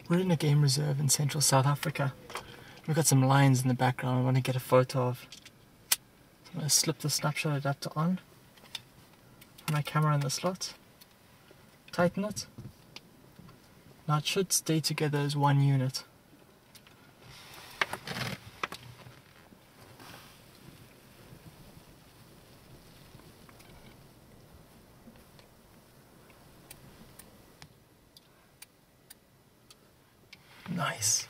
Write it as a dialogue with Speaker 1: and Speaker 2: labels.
Speaker 1: We're in a game reserve in central South Africa. We've got some lions in the background I want to get a photo of. So I'm going to slip the snapshot adapter on. Put my camera in the slot. Tighten it. Now it should stay together as one unit. Nice.